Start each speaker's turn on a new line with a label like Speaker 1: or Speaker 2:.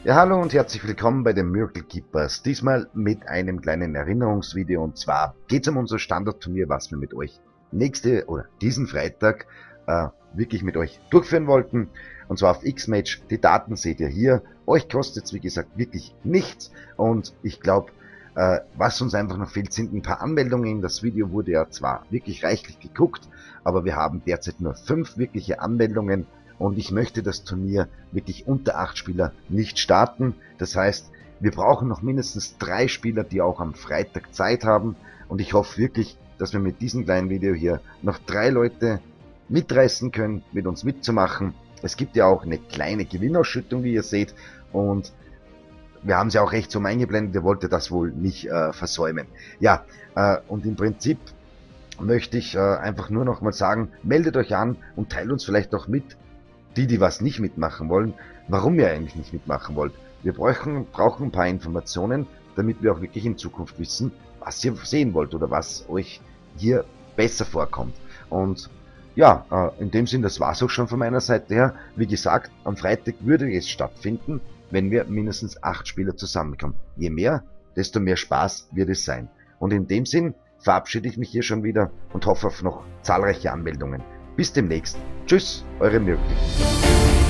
Speaker 1: Ja, hallo und herzlich willkommen bei den Miracle Keepers. Diesmal mit einem kleinen Erinnerungsvideo, und zwar geht es um unser Standardturnier, was wir mit euch diesen Freitag wirklich mit euch durchführen wollten. Und zwar auf X-Match. Die Daten seht ihr hier. Euch kostet es, wie gesagt, wirklich nichts. Und ich glaube, was uns einfach noch fehlt, sind ein paar Anmeldungen. Das Video wurde ja zwar wirklich reichlich geguckt, aber wir haben derzeit nur 5 wirkliche Anmeldungen. Und ich möchte das Turnier wirklich unter 8 Spieler nicht starten. Das heißt, wir brauchen noch mindestens 3 Spieler, die auch am Freitag Zeit haben. Und ich hoffe wirklich, dass wir mit diesem kleinen Video hier noch 3 Leute mitreißen können, mit uns mitzumachen. Es gibt ja auch eine kleine Gewinnausschüttung, wie ihr seht. Und wir haben sie auch rechts eingeblendet. Ihr wolltet das wohl nicht versäumen. Ja, und im Prinzip möchte ich einfach nur noch mal sagen, meldet euch an und teilt uns vielleicht auch mit, die was nicht mitmachen wollen, warum ihr eigentlich nicht mitmachen wollt. Wir brauchen ein paar Informationen, damit wir auch wirklich in Zukunft wissen, was ihr sehen wollt oder was euch hier besser vorkommt. Und ja, in dem Sinn, das war's auch schon von meiner Seite her. Wie gesagt, am Freitag würde es stattfinden, wenn wir mindestens 8 Spieler zusammenkommen. Je mehr, desto mehr Spaß wird es sein. Und in dem Sinn verabschiede ich mich hier schon wieder und hoffe auf noch zahlreiche Anmeldungen. Bis demnächst. Tschüss, eure Mirki.